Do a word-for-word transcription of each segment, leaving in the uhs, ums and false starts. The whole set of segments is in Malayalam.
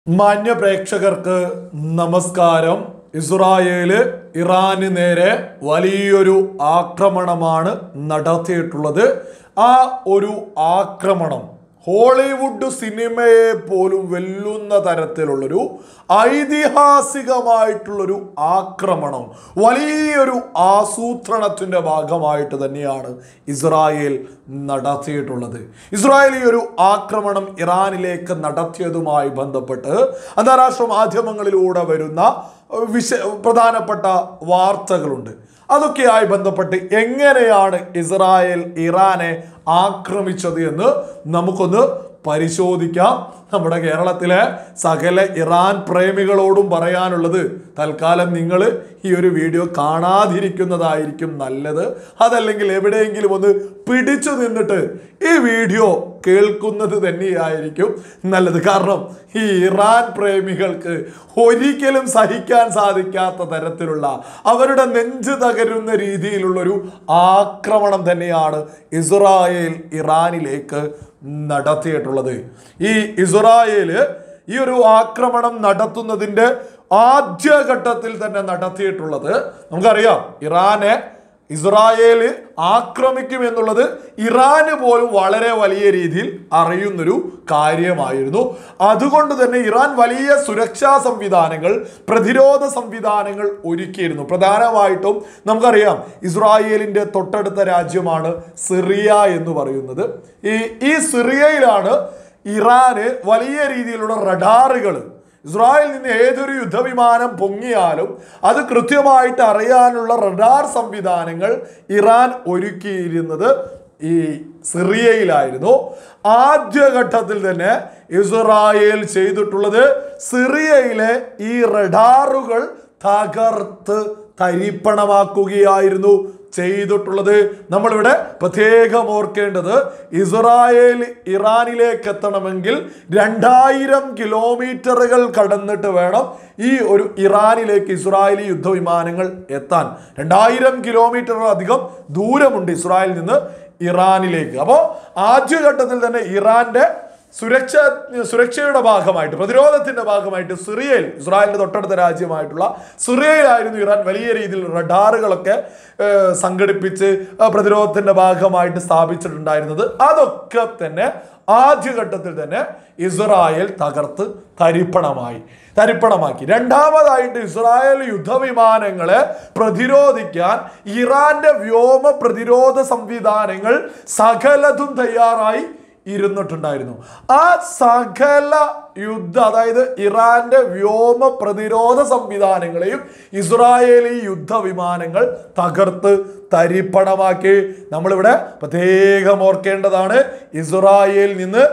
മാന്യ പ്രേക്ഷകർക്ക് നമസ്കാരം. ഇസ്രായേൽ ഇറാന് നേരെ വലിയൊരു ആക്രമണമാണ് നടത്തിയിട്ടുള്ളത്. ആ ഒരു ആക്രമണം ഹോളിവുഡ് സിനിമയെ പോലും വെല്ലുന്ന തരത്തിലുള്ളൊരു ഐതിഹാസികമായിട്ടുള്ളൊരു ആക്രമണം, വലിയൊരു ആസൂത്രണത്തിൻ്റെ ഭാഗമായിട്ട് തന്നെയാണ് ഇസ്രായേൽ നടത്തിയിട്ടുള്ളത്. ഇസ്രായേൽ ഈ ഒരു ആക്രമണം ഇറാനിലേക്ക് നടത്തിയതുമായി ബന്ധപ്പെട്ട് അന്താരാഷ്ട്ര മാധ്യമങ്ങളിലൂടെ വരുന്ന വിശ പ്രധാനപ്പെട്ട വാർത്തകളുണ്ട്. അതൊക്കെയായി ബന്ധപ്പെട്ട് എങ്ങനെയാണ് ഇസ്രായേൽ ഇറാനെ ആക്രമിച്ചത് എന്ന് നമുക്കൊന്ന് പരിശോധിക്കാം. നമ്മുടെ കേരളത്തിലെ സകല ഇറാൻ പ്രേമികളോടും പറയാനുള്ളത്, തൽക്കാലം നിങ്ങൾ ഈ ഒരു വീഡിയോ കാണാതിരിക്കുന്നതായിരിക്കും നല്ലത്. അതല്ലെങ്കിൽ എവിടെയെങ്കിലും ഒന്ന് പിടിച്ചു നിന്നിട്ട് ഈ വീഡിയോ കേൾക്കുന്നത് തന്നെയായിരിക്കും നല്ലത്. കാരണം ഈ ഇറാൻ പ്രേമികൾക്ക് ഒരിക്കലും സഹിക്കാൻ സാധിക്കാത്ത തരത്തിലുള്ള, അവരുടെ നെഞ്ച് തകരുന്ന രീതിയിലുള്ളൊരു ആക്രമണം തന്നെയാണ് ഇസ്രായേൽ ഇറാനിലേക്ക് നടത്തിയിട്ടുള്ളത്. ഈ ഇസ്രായേല് ഈ ഒരു ആക്രമണം നടത്തുന്നതിൻ്റെ ആദ്യഘട്ടത്തിൽ തന്നെ നടത്തിയിട്ടുള്ളത്, നമുക്കറിയാം ഇറാനെ ഇസ്രായേൽ ആക്രമിക്കും എന്നുള്ളത് ഇറാന് പോലും വളരെ വലിയ രീതിയിൽ അറിയുന്നൊരു കാര്യമായിരുന്നു. അതുകൊണ്ട് തന്നെ ഇറാൻ വലിയ സുരക്ഷാ സംവിധാനങ്ങൾ, പ്രതിരോധ സംവിധാനങ്ങൾ ഒരുക്കിയിരുന്നു. പ്രധാനമായിട്ടും നമുക്കറിയാം ഇസ്രായേലിൻ്റെ തൊട്ടടുത്ത രാജ്യമാണ് സിറിയ എന്ന് പറയുന്നത്. ഈ ഈ സിറിയയിലാണ് ഇറാന് വലിയ രീതിയിലുള്ള റഡാറുകൾ, ഇസ്രായേലിൽ നിന്ന് ഏതൊരു യുദ്ധവിമാനം പൊങ്ങിയാലും അത് കൃത്യമായിട്ട് അറിയാനുള്ള റഡാർ സംവിധാനങ്ങൾ ഇറാൻ ഒരുക്കിയിരുന്നത് ഈ സിറിയയിലായിരുന്നു. ആദ്യഘട്ടത്തിൽ തന്നെ ഇസ്രായേൽ ചെയ്തിട്ടുള്ളത് സിറിയയിലെ ഈ റഡാറുകൾ തകർത്ത് തരിപ്പണമാക്കുകയായിരുന്നു ചെയ്തിട്ടുള്ളത്. നമ്മളിവിടെ പ്രത്യേകം ഓർക്കേണ്ടത്, ഇസ്രായേൽ ഇറാനിലേക്ക് എത്തണമെങ്കിൽ രണ്ടായിരം കിലോമീറ്ററുകൾ കടന്നിട്ട് വേണം ഈ ഒരു ഇറാനിലേക്ക് ഇസ്രായേലി യുദ്ധവിമാനങ്ങൾ എത്താൻ. രണ്ടായിരം കിലോമീറ്റർ അധികം ദൂരമുണ്ട് ഇസ്രായേലിൽ നിന്ന് ഇറാനിലേക്ക്. അപ്പോൾ ആദ്യഘട്ടത്തിൽ തന്നെ ഇറാന്റെ സുരക്ഷ സുരക്ഷയുടെ ഭാഗമായിട്ട്, പ്രതിരോധത്തിന്റെ ഭാഗമായിട്ട് സിറിയയിൽ, ഇസ്രായേലിന്റെ തൊട്ടടുത്ത രാജ്യമായിട്ടുള്ള സിറിയയിലായിരുന്നു ഇറാൻ വലിയ രീതിയിൽ റഡാറുകളൊക്കെ സംഘടിപ്പിച്ച് പ്രതിരോധത്തിന്റെ ഭാഗമായിട്ട് സ്ഥാപിച്ചിട്ടുണ്ടായിരുന്നത്. അതൊക്കെ തന്നെ ആദ്യഘട്ടത്തിൽ തന്നെ ഇസ്രായേൽ തകർത്ത് തരിപ്പണമായി തരിപ്പണമാക്കി. രണ്ടാമതായിട്ട് ഇസ്രായേൽ യുദ്ധവിമാനങ്ങളെ പ്രതിരോധിക്കാൻ ഇറാന്റെ വ്യോമ പ്രതിരോധ സംവിധാനങ്ങൾ സകലതും തയ്യാറായി ഇരുന്നിട്ടുണ്ടായിരുന്നു. ആ സകല യുദ്ധ, അതായത് ഇറാന്റെ വ്യോമ പ്രതിരോധ സംവിധാനങ്ങളെയും ഇസ്രായേലി യുദ്ധവിമാനങ്ങൾ തകർത്ത് തരിപ്പണമാക്കി. നമ്മളിവിടെ പ്രത്യേകം ഓർക്കേണ്ടതാണ്, ഇസ്രായേലിൽ നിന്ന്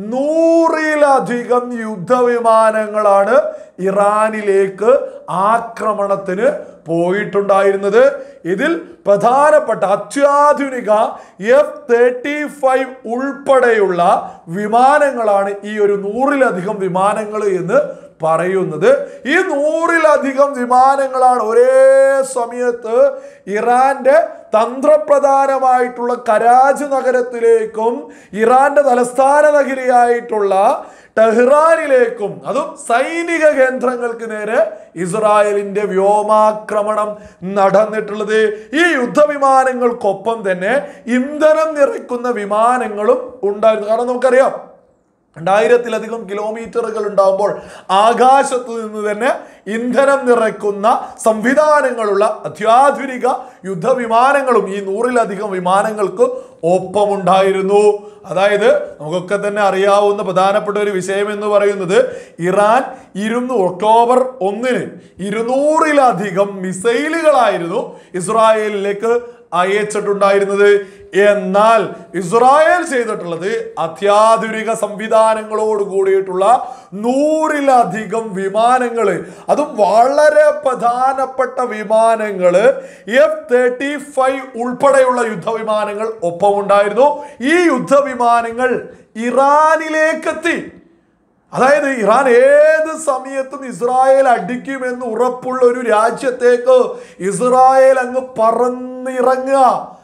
നൂറിലധികം യുദ്ധവിമാനങ്ങളാണ് ഇറാനിലേക്ക് ആക്രമണത്തിന് പോയിട്ടുണ്ടായിരുന്നത്. ഇതിൽ പ്രധാനപ്പെട്ട അത്യാധുനിക എഫ് തേർട്ടി ഫൈവ് ഉൾപ്പെടെയുള്ള വിമാനങ്ങളാണ് ഈ ഒരു നൂറിലധികം വിമാനങ്ങൾ എന്ന് പറയുന്നത്. ഈ നൂറിലധികം വിമാനങ്ങളാണ് ഒരേ സമയത്ത് ഇറാന്റെ തന്ത്രപ്രധാനമായിട്ടുള്ള കരാജ് നഗരത്തിലേക്കും ഇറാന്റെ തലസ്ഥാന നഗരിയായിട്ടുള്ള ടെഹ്റാനിലേക്കും, അതും സൈനിക കേന്ദ്രങ്ങൾക്ക് നേരെ ഇസ്രായേലിന്റെ വ്യോമാക്രമണം നടന്നിട്ടുള്ളത്. ഈ യുദ്ധവിമാനങ്ങൾക്കൊപ്പം തന്നെ ഇന്ധനം നിറയ്ക്കുന്ന വിമാനങ്ങളും ഉണ്ടായിരുന്നു. കാരണം നമുക്കറിയാം രണ്ടായിരത്തിലധികം കിലോമീറ്ററുകൾ ഉണ്ടാകുമ്പോൾ ആകാശത്ത് നിന്ന് തന്നെ ഇന്ധനം നിറയ്ക്കുന്ന സംവിധാനങ്ങളുള്ള അത്യാധുനിക യുദ്ധവിമാനങ്ങളും ഈ നൂറിലധികം വിമാനങ്ങൾക്ക് ഒപ്പമുണ്ടായിരുന്നു. അതായത് നമുക്കൊക്കെ തന്നെ അറിയാവുന്ന പ്രധാനപ്പെട്ട ഒരു വിഷയം എന്ന് പറയുന്നത്, ഇറാൻ ഇരുന്നൂ ഒക്ടോബർ ഒന്നിന് ഇരുന്നൂറിലധികം മിസൈലുകളായിരുന്നു ഇസ്രായേലിലേക്ക് അയച്ചിട്ടുണ്ടായിരുന്നത്. എന്നാൽ ഇസ്രായേൽ ചെയ്തിട്ടുള്ളത് അത്യാധുനിക സംവിധാനങ്ങളോട് കൂടിയിട്ടുള്ള നൂറിലധികം വിമാനങ്ങൾ, അതും വളരെ പ്രധാനപ്പെട്ട വിമാനങ്ങൾ, എഫ് തേർട്ടി ഫൈവ് ഉൾപ്പെടെയുള്ള യുദ്ധവിമാനങ്ങൾ ഒപ്പമുണ്ടായിരുന്നു. ഈ യുദ്ധവിമാനങ്ങൾ ഇറാനിലേക്കെത്തി. അതായത് ഇറാൻ ഏത് സമയത്തും ഇസ്രായേൽ അടിക്കുമെന്ന് ഉറപ്പുള്ള ഒരു രാജ്യത്തേക്ക് ഇസ്രായേൽ അങ്ങ് പറന്നിറങ്ങുക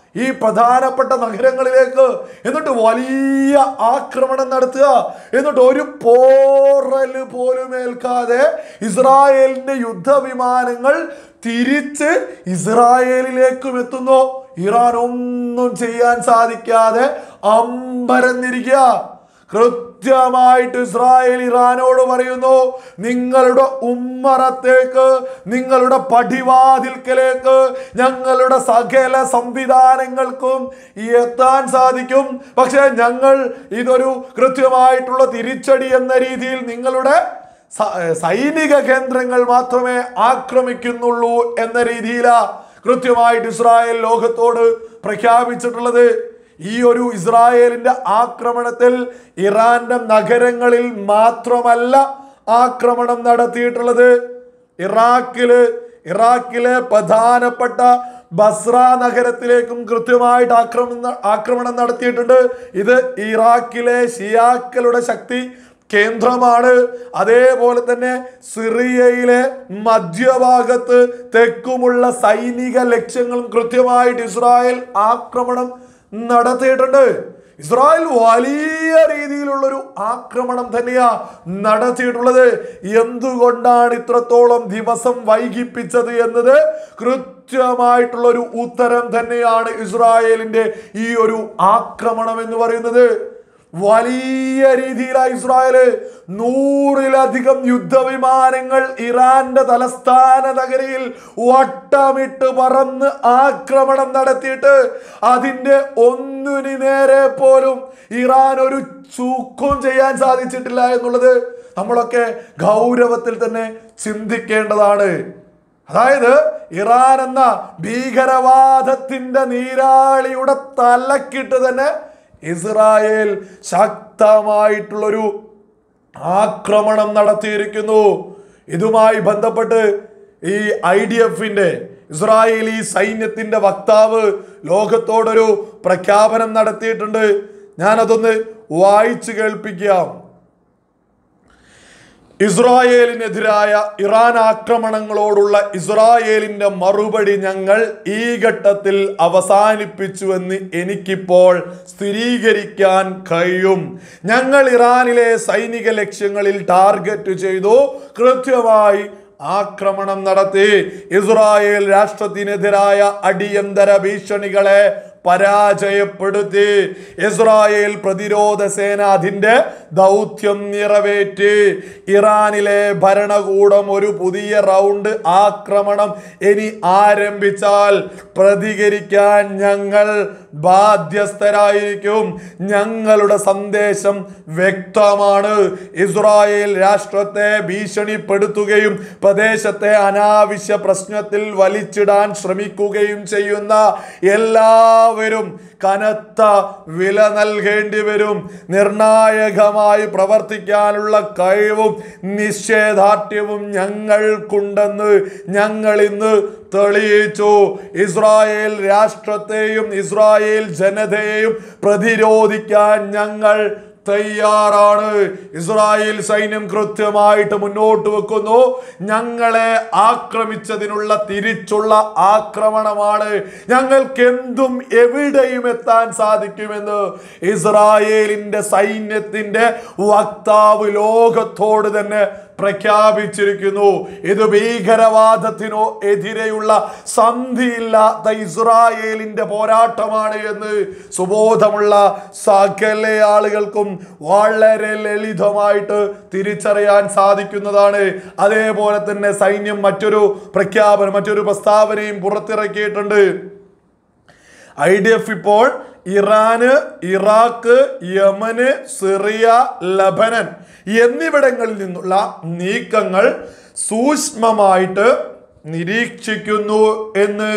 ഈ പ്രധാനപ്പെട്ട നഗരങ്ങളിലേക്ക്. എന്നിട്ട് വലിയ ആക്രമണം നടത്തുക. എന്നിട്ട് ഒരു പോറല് പോലും ഏൽക്കാതെ ഇസ്രായേലിന്റെ യുദ്ധവിമാനങ്ങൾ തിരിച്ച് ഇസ്രായേലിലേക്കും എത്തുന്നു. ഇറാൻ ഒന്നും ചെയ്യാൻ സാധിക്കാതെ അമ്പരന്നിരിക്കുക. കൃത്യമായിട്ട് ഇസ്രായേൽ ഇറാനോട് പറയുന്നു, നിങ്ങളുടെ ഉമ്മറത്തേക്ക്, നിങ്ങളുടെ പടിവാതിൽക്കലേക്ക് ഞങ്ങളുടെ സകല സംവിധാനങ്ങൾക്കും എത്താൻ സാധിക്കും. പക്ഷെ ഞങ്ങൾ ഇതൊരു കൃത്യമായിട്ടുള്ള തിരിച്ചടി എന്ന രീതിയിൽ നിങ്ങളുടെ സൈനിക കേന്ദ്രങ്ങൾ മാത്രമേ ആക്രമിക്കുന്നുള്ളൂ എന്ന രീതിയിലാ കൃത്യമായിട്ട് ഇസ്രായേൽ ലോകത്തോട് പ്രഖ്യാപിച്ചിട്ടുള്ളത്. ഈ ഒരു ഇസ്രായേലിന്റെ ആക്രമണത്തിൽ ഇറാന്റെ നഗരങ്ങളിൽ മാത്രമല്ല ആക്രമണം നടത്തിയിട്ടുള്ളത്. ഇറാഖില് ഇറാഖിലെ പ്രധാനപ്പെട്ട ബസ്ര നഗരത്തിലേക്കും കൃത്യമായിട്ട് ആക്രമണം ആക്രമണം നടത്തിയിട്ടുണ്ട്. ഇത് ഇറാഖിലെ ഷിയാക്കളുടെ ശക്തി കേന്ദ്രമാണ്. അതേപോലെ തന്നെ സിറിയയിലെ മധ്യഭാഗത്ത് തെക്കുമുള്ള സൈനിക ലക്ഷ്യങ്ങളും കൃത്യമായിട്ട് ഇസ്രായേൽ ആക്രമണം നടത്തിയിട്ടുണ്ട്. ഇസ്രായേൽ വലിയ രീതിയിലുള്ളൊരു ആക്രമണം തന്നെയാ നടത്തിയിട്ടുള്ളത്. എന്തുകൊണ്ടാണ് ഇത്രത്തോളം ദിവസം വൈകിപ്പിച്ചത് എന്നത് കൃത്യമായിട്ടുള്ളൊരു ഉത്തരം തന്നെയാണ് ഇസ്രായേലിന്റെ ഈ ഒരു ആക്രമണം എന്ന് പറയുന്നത്. വലിയ രീതിയിലാണ് ഇസ്രായേല് നൂറിലധികം യുദ്ധവിമാനങ്ങൾ ഇറാന്റെ തലസ്ഥാന നഗരിയിൽ വട്ടമിട്ട് പറന്ന് ആക്രമണം നടത്തിയിട്ട് അതിന്റെ ഒന്നിനു നേരെ പോലും ഇറാൻ ഒരു ചൂക്കും ചെയ്യാൻ സാധിച്ചിട്ടില്ല എന്നുള്ളത് നമ്മളൊക്കെ ഗൗരവത്തിൽ തന്നെ ചിന്തിക്കേണ്ടതാണ്. അതായത് ഇറാൻ എന്ന ഭീകരവാദത്തിന്റെ നീരാളിയുടെ തലക്കിട്ട് തന്നെ ഇസ്രായേൽ ശക്തമായിട്ടുള്ളൊരു ആക്രമണം നടത്തിയിരിക്കുന്നു. ഇതുമായി ബന്ധപ്പെട്ട് ഈ ഐ ഡി എഫിന്റെ ഇസ്രായേലി സൈന്യത്തിന്റെ വക്താവ് ലോകത്തോടൊരു പ്രഖ്യാപനം നടത്തിയിട്ടുണ്ട്. ഞാനതൊന്ന് വായിച്ചു കേൾപ്പിക്കാം. ഇസ്രായേലിനെതിരായ ഇറാൻ ആക്രമണങ്ങളോടുള്ള ഇസ്രായേലിന്റെ മറുപടി ഞങ്ങൾ ഈ ഘട്ടത്തിൽ അവസാനിപ്പിച്ചുവെന്ന് എനിക്കിപ്പോൾ സ്ഥിരീകരിക്കാൻ കഴിയും. ഞങ്ങൾ ഇറാനിലെ സൈനിക ലക്ഷ്യങ്ങളിൽ ടാർഗറ്റ് ചെയ്തു കൃത്യമായി ആക്രമണം നടത്തി. ഇസ്രായേൽ രാഷ്ട്രത്തിനെതിരായ അടിയന്തര ഭീഷണികളെ പരാജയപ്പെടുത്തി. ഇസ്രായേൽ പ്രതിരോധ സേന അതിന്റെ ദൗത്യം നിറവേറ്റി. ഇറാനിലെ ഭരണകൂടം ഒരു പുതിയ റൗണ്ട് ആക്രമണം ഇനി ആരംഭിച്ചാൽ പ്രതികരിക്കാൻ ഞങ്ങൾ ബാധ്യസ്ഥരായിരിക്കും. ഞങ്ങളുടെ സന്ദേശം വ്യക്തമാണ്. ഇസ്രായേൽ രാഷ്ട്രത്തെ ഭീഷണിപ്പെടുത്തുകയും പ്രദേശത്തെ അനാവശ്യ പ്രശ്നത്തിൽ വലിച്ചിടാൻ ശ്രമിക്കുകയും ചെയ്യുന്ന എല്ലാവരും കനത്ത വില നൽകേണ്ടി വരും. നിർണായകമായി പ്രവർത്തിക്കാനുള്ള കഴിവും നിശ്ചയദാർഢ്യവും ഞങ്ങൾക്കുണ്ടെന്ന് ഞങ്ങൾ ഇന്ന് തെളിയിച്ചു. ഇസ്രായേൽ രാഷ്ട്രത്തെയും ഇസ്രായേൽ ജനതയെയും പ്രതിരോധിക്കാൻ ഞങ്ങൾ തയ്യാറാണ്. ഇസ്രായേൽ സൈന്യം കൃത്യമായിട്ട് മുന്നോട്ട് വെക്കുന്നു. ഞങ്ങളെ ആക്രമിച്ചതിനുള്ള തിരിച്ചുള്ള ആക്രമണമാണ്. ഞങ്ങൾക്ക് എന്തും എവിടെയും എത്താൻ സാധിക്കുമെന്ന് ഇസ്രായേലിന്റെ സൈന്യത്തിന്റെ വക്താവ് ലോകത്തോട് തന്നെ പ്രഖ്യാപിച്ചിരിക്കുന്നു. ഇത് ഭീകരവാദത്തിനോ എതിരെയുള്ള സന്ധിയില്ലാത്ത ഇസ്രായേലിന്റെ പോരാട്ടമാണ് എന്ന് സുബോധമുള്ള സകല ആളുകൾക്കും വളരെ ലളിതമായിട്ട് തിരിച്ചറിയാൻ സാധിക്കുന്നതാണ്. അതേപോലെ തന്നെ സൈന്യം മറ്റൊരു പ്രഖ്യാപനം മറ്റൊരു പ്രസ്താവനയും പുറത്തിറക്കിയിട്ടുണ്ട്. ഐ ഡി എഫ് ഇപ്പോൾ Iran, Iraq, Yemen, Syria, Lebanon എന്നിവിടങ്ങളിൽ നിന്നുള്ള നീക്കങ്ങൾ സൂക്ഷ്മമായിട്ട് നിരീക്ഷിക്കുന്നു എന്ന്.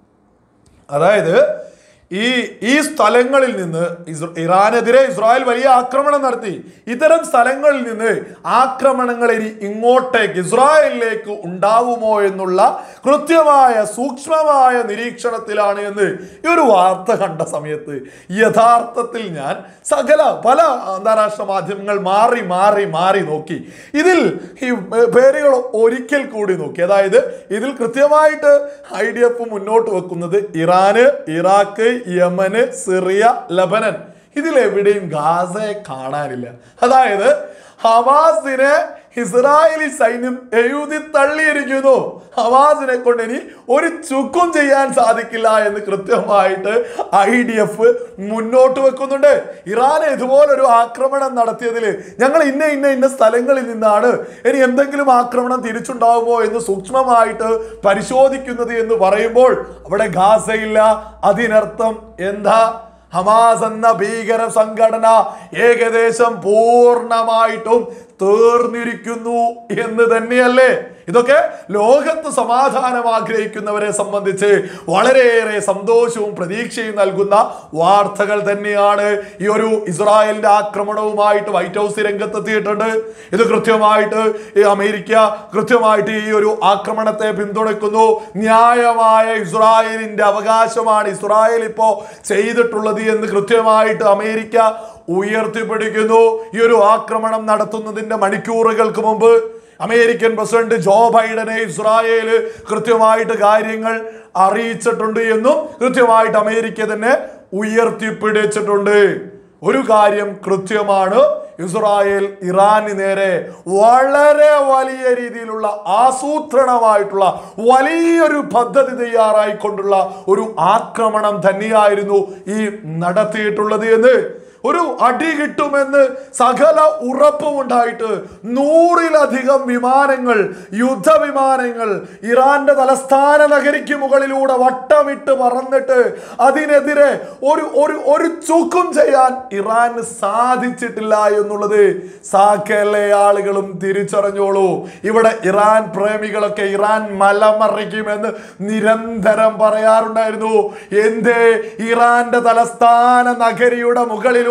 അതായത് ഈ ഈ സ്ഥലങ്ങളിൽ നിന്ന് ഇറാനെതിരെ ഇസ്രായേൽ വലിയ ആക്രമണം നടത്തി. ഇത്തരം സ്ഥലങ്ങളിൽ നിന്ന് ആക്രമണങ്ങൾ ഇനി ഇങ്ങോട്ടേക്ക് ഇസ്രായേലിലേക്ക് ഉണ്ടാവുമോ എന്നുള്ള കൃത്യമായ സൂക്ഷ്മമായ നിരീക്ഷണത്തിലാണ് എന്ന് ഈ ഒരു വാർത്ത കണ്ട സമയത്ത് യഥാർത്ഥത്തിൽ ഞാൻ സകല പല അന്താരാഷ്ട്ര മാധ്യമങ്ങൾ മാറി മാറി മാറി നോക്കി. ഇതിൽ ഈ പേരുകൾ ഒരിക്കൽ കൂടി നോക്കി. അതായത് ഇതിൽ കൃത്യമായിട്ട് ഐ ഡി എഫ് മുന്നോട്ട് വെക്കുന്നത് Iran, Iraq, Yemen, Syria, Lebanon, ഇതിലെവിടെയും ഗാസയെ കാണാനില്ല. അതായത് ഹമാസിനെ ഇസ്രായേലി സൈന്യം എഴുതി തള്ളിയിരിക്കുന്നു. ഹമാസിനെ കൊണ്ട് ഇനി ഒരു ചുക്കും ചെയ്യാൻ സാധിക്കില്ല എന്ന് കൃത്യമായിട്ട് ഐ ഡി എഫ് മുന്നോട്ട് വെക്കുന്നുണ്ട്. ഇറാൻ ഇതുപോലൊരു ആക്രമണം നടത്തിയതിൽ ഞങ്ങൾ ഇന്ന ഇന്ന ഇന്ന സ്ഥലങ്ങളിൽ നിന്നാണ് ഇനി എന്തെങ്കിലും ആക്രമണം തിരിച്ചുണ്ടാവുമോ എന്ന് സൂക്ഷ്മമായിട്ട് പരിശോധിക്കുന്നത് എന്ന് പറയുമ്പോൾ അവിടെ ഗാസയില്ല. അതിനർത്ഥം എന്താ? ഹമാസ് എന്ന ഭീകര സംഘടന ഏകദേശം പൂർണ്ണമായിട്ടും തീർന്നിരിക്കുന്നു എന്ന് തന്നെയല്ലേ? ഇതൊക്കെ ലോകത്ത് സമാധാനം ആഗ്രഹിക്കുന്നവരെ സംബന്ധിച്ച് വളരെയേറെ സന്തോഷവും പ്രതീക്ഷയും നൽകുന്ന വാർത്തകൾ തന്നെയാണ്. ഈ ഒരു ഇസ്രായേലിന്റെ ആക്രമണവുമായിട്ട് വൈറ്റ് ഹൗസ് രംഗത്തെത്തിയിട്ടുണ്ട്. ഇത് കൃത്യമായിട്ട് ഈ അമേരിക്ക കൃത്യമായിട്ട് ഈ ഒരു ആക്രമണത്തെ പിന്തുണയ്ക്കുന്നു. ന്യായമായ ഇസ്രായേലിന്റെ അവകാശമാണ് ഇസ്രായേൽ ഇപ്പോ ചെയ്തിട്ടുള്ളത് എന്ന് കൃത്യമായിട്ട് അമേരിക്ക ഉയർത്തിപ്പിടിക്കുന്നു. ഈ ഒരു ആക്രമണം നടത്തുന്നതിന്റെ മണിക്കൂറുകൾക്ക് മുമ്പ് അമേരിക്കൻ പ്രസിഡന്റ് ജോ ബൈഡനെ ഇസ്രായേൽ കൃത്യമായിട്ട് കാര്യങ്ങൾ അറിയിച്ചിട്ടുണ്ട് എന്നും കൃത്യമായിട്ട് അമേരിക്ക തന്നെ ഉയർത്തിപ്പിടിച്ചിട്ടുണ്ട്. ഒരു കാര്യം കൃത്യമാണ്, ഇസ്രായേൽ ഇറാന് നേരെ വളരെ വലിയ രീതിയിലുള്ള ആസൂത്രണമായിട്ടുള്ള വലിയൊരു പദ്ധതി തയ്യാറായിക്കൊണ്ടുള്ള ഒരു ആക്രമണം തന്നെയായിരുന്നു ഈ നടത്തിയിട്ടുള്ളത് എന്ന് ഒരു അടി കിട്ടുമെന്ന് സകല ഉറപ്പും ഉണ്ടായിട്ട് നൂറിലധികം വിമാനങ്ങൾ, യുദ്ധവിമാനങ്ങൾ ഇറാന്റെ തലസ്ഥാന നഗരിക്ക് മുകളിലൂടെ വട്ടമിട്ട് പറന്നിട്ട് അതിനെതിരെ ഒരു ഒരു ഒരു ചുക്കും ചെയ്യാൻ ഇറാന് സാധിച്ചിട്ടില്ല എന്നുള്ളത് സകല ആളുകളും തിരിച്ചറിഞ്ഞോളൂ. ഇവിടെ ഇറാൻ പ്രേമികളൊക്കെ ഇറാൻ മലമറിക്കുമെന്ന് നിരന്തരം പറയാറുണ്ടായിരുന്നു. എന്തേ ഇറാന്റെ തലസ്ഥാന നഗരിയുടെ മുകളിൽ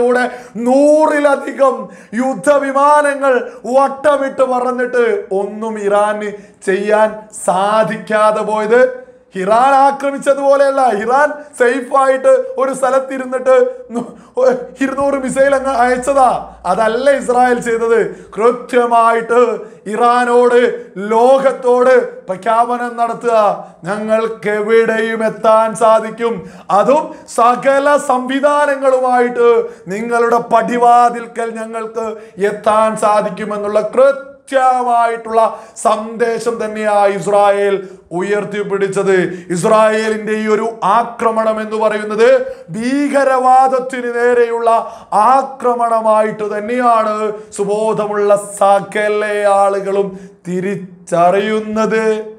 നൂറിലധികം യുദ്ധവിമാനങ്ങൾ വട്ടമിട്ട് പറന്നിട്ട് ഒന്നും ഇറാന് ചെയ്യാൻ സാധിക്കാതെ പോയത്? ഇറാൻ ആക്രമിച്ചതുപോലെയല്ല. ഇറാൻ സേഫ് ആയിട്ട് ഒരു സ്ഥലത്തിരുന്നിട്ട് ഇരുന്നൂറ് മിസൈൽ അങ്ങ് അയച്ചതാ. അതല്ല ഇസ്രായേൽ ചെയ്തത്. കൃത്യമായിട്ട് ഇറാനോട്, ലോകത്തോട് പ്രഖ്യാപനം നടത്തുക, ഞങ്ങൾക്ക് എവിടെയും എത്താൻ സാധിക്കും, അതും സകല സംവിധാനങ്ങളുമായിട്ട് നിങ്ങളുടെ പടിവാതിൽക്കൽ ഞങ്ങൾക്ക് എത്താൻ സാധിക്കുമെന്നുള്ള കൃത്യമായിട്ടുള്ള സന്ദേശം തന്നെയാണ് ഇസ്രായേൽ ഉയർത്തിപ്പിടിച്ചത്. ഇസ്രായേലിന്റെ ഈ ഒരു ആക്രമണം എന്ന് പറയുന്നത് ഭീകരവാദത്തിന് നേരെയുള്ള ആക്രമണമായിട്ട് തന്നെയാണ് സുബോധമുള്ള സകല ആളുകളും തിരിച്ചറിയുന്നത്.